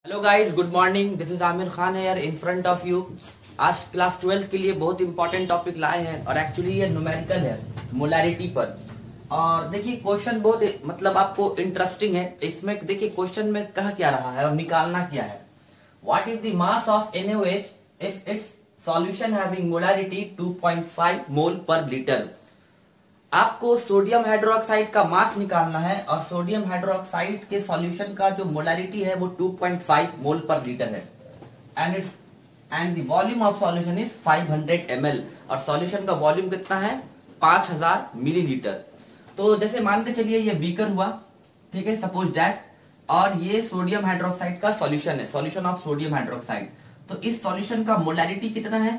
Hello guys, good morning. This is Aamir Khan है in front of you. आज class 12 के लिए बहुत इंपॉर्टेंट टॉपिक लाए हैं और एक्चुअली ये न्यूमेरिकल है, मोलारिटी पर। और देखिए क्वेश्चन बहुत मतलब आपको इंटरेस्टिंग है। इसमें देखिए क्वेश्चन में कह क्या रहा है और निकालना क्या है। What is the mass of NaOH if its solution having molarity 2.5 mole per litre. आपको सोडियम हाइड्रोक्साइड का मास निकालना है और सोडियम हाइड्रोक्साइड के सॉल्यूशन का जो मोलारिटी है वो 2.5 मोल पर लीटर है। And the volume of solution is 500 ml और सॉल्यूशन का वॉल्यूम कितना है 5000 मिलीलीटर। तो जैसे मान के चलिए ये बीकर हुआ, ठीक है, सपोज दैट, और ये सोडियम हाइड्रोक्साइड का सॉल्यूशन है, सॉल्यूशन ऑफ सोडियम हाइड्रोक्साइड। तो इस सॉल्यूशन का मोलारिटी कितना है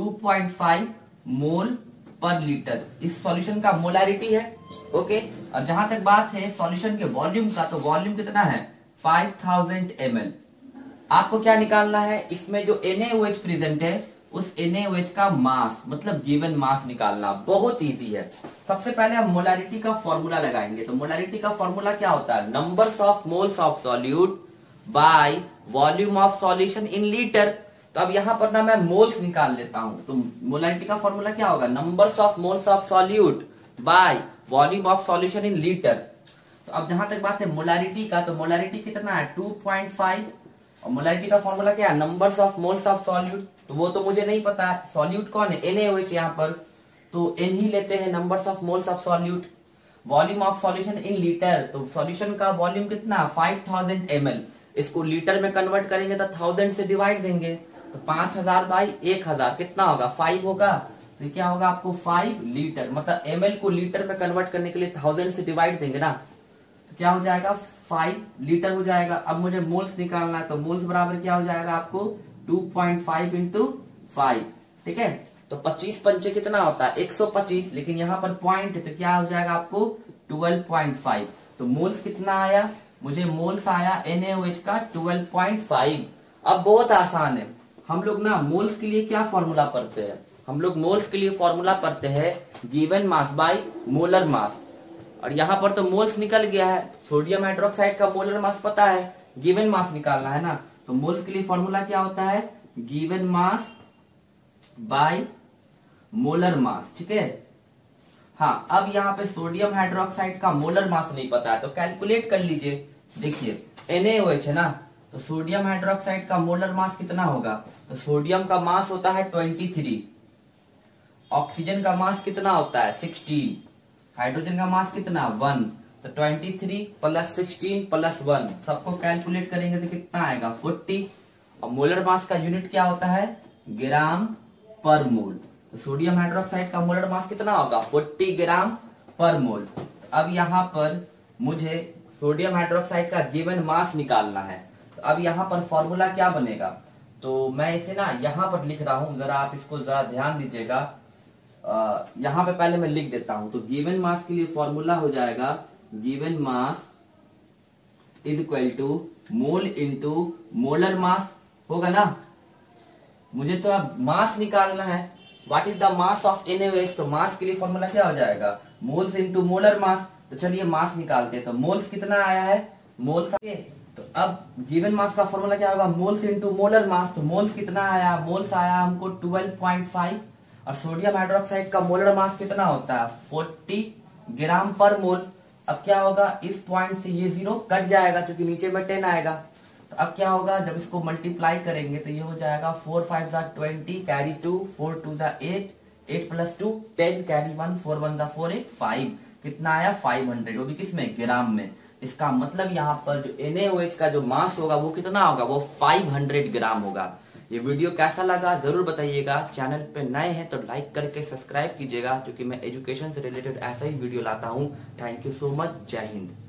2.5 मोल पर लीटर। इस सॉल्यूशन का मोलारिटी है, ओके। और जहां तक बात है सॉल्यूशन के वॉल्यूम का, तो वॉल्यूम कितना है 5000 ml। आपको क्या निकालना है, इसमें जो NaOH प्रेजेंट है उस NaOH का मास मतलब गिवन मास निकालना बहुत इजी है। सबसे पहले हम मोलारिटी का फॉर्मूला लगाएंगे। तो मोलारिटी का फॉर्मूला क्या होता है, numbers of moles of solute by volume of solution in litre. तो अब यहां पर ना मैं मोल्स निकाल लेता हूं। तो मोलारिटी का फॉर्मूला क्या होगा, numbers of moles of solute by volume of solution in litre. तो अब जहां तक बात है मोलारिटी का, तो मोलारिटी कितना है 2.5 और मोलारिटी का फॉर्मूला क्या है numbers of moles of solute. तो वो तो मुझे नहीं पता है, सॉल्यूट कौन है NaOH यहाँ पर, तो N ही लेते हैं, numbers of moles of solute. Volume of solution in litre, तो सॉल्यूशन का वॉल्यूम कितना 5000 ml। इसको लीटर में कन्वर्ट करेंगे तो 1000 से डिवाइड देंगे, तो 5000 बाई 1000 कितना होगा 5 होगा। तो क्या होगा आपको 5 लीटर, मतलब ml को लीटर में कन्वर्ट करने के लिए 1000 से डिवाइड देंगे ना, तो क्या हो जाएगा 5 लीटर हो जाएगा। अब मुझे मोल्स निकालना है, तो मोल्स बराबर क्या हो जाएगा आपको 2.5 इंटू 5, ठीक है। तो 25 पंचे कितना होता है 125, लेकिन यहाँ पर पॉइंट है तो क्या हो जाएगा आपको 12.5। तो मोल्स कितना आया, मुझे मोल्स आया NaOH का 12.5। अब बहुत आसान है, हम लोग ना मोल्स के लिए क्या फॉर्मूला पढ़ते हैं, हम लोग मोल्स के लिए फॉर्मूला पढ़ते हैं given mass by molar mass. और यहाँ पर तो मोल्स निकल गया है, सोडियम हाइड्रोक्साइड का मोलर मास पता है, गिवन मास निकालना है ना। तो मोल्स के लिए फॉर्मूला क्या होता है given mass by molar mass, ठीक है। हाँ, अब यहाँ पे सोडियम हाइड्रोक्साइड का मोलर मास नहीं पता है तो कैलकुलेट कर लीजिए। देखिए NaOH है ना, तो सोडियम हाइड्रोक्साइड का मोलर मास कितना होगा, तो सोडियम का मास होता है 23, ऑक्सीजन का मास कितना होता है 16, हाइड्रोजन का मास कितना 1। तो 23 प्लस 16 प्लस 1 सबको कैलकुलेट करेंगे तो कितना आएगा 40। और मोलर मास का यूनिट क्या होता है ग्राम पर मोल। तो सोडियम हाइड्रोक्साइड का मोलर मास कितना होगा 40 ग्राम पर मोल। अब यहाँ पर मुझे सोडियम हाइड्रोक्साइड का गिवन मास निकालना है। तो अब यहाँ पर फॉर्मूला क्या बनेगा, तो मैं इसे ना यहाँ पर लिख रहा हूं, जरा आप इसको जरा ध्यान दीजिएगा। यहाँ पे पहले मैं लिख देता हूं। तो गिवन मास के लिए फॉर्मूला हो जाएगा given mass is equal to mole into molar mass होगा ना। मुझे तो अब मास निकालना है, what is the mass of NaOH। तो मास के लिए फॉर्मूला क्या हो जाएगा मोल्स इंटू मोलर मास। तो चलिए मास निकालते हैं। तो मोल्स कितना आया है मोल्स, तो अब गिवन मास का फॉर्मूला क्या होगा मोल्स इंटू मोलर मास। तो मोल्स कितना आया, मोल्स आया हमको 12.5 और सोडियम हाइड्रोक्साइड का मोलर मास कितना होता है 40 ग्राम पर मोल। अब क्या होगा, इस पॉइंट से ये 0 कट जाएगा क्योंकि नीचे में 10 आएगा। तो अब क्या होगा, जब इसको मल्टीप्लाई करेंगे तो ये हो जाएगा 4 5 20 कैरी 2 4 2 8 8 प्लस 2 10 कैरी 1 4 1 4 8 5 कितना आया 500, वो भी किसमें ग्राम में। इसका मतलब यहाँ पर जो NaOH का जो मास होगा वो कितना होगा, वो 500 ग्राम होगा। ये वीडियो कैसा लगा जरूर बताइएगा। चैनल पे नए हैं तो लाइक करके सब्सक्राइब कीजिएगा, क्योंकि मैं एजुकेशन से रिलेटेड ऐसा ही वीडियो लाता हूँ। थैंक यू सो मच, जय हिंद।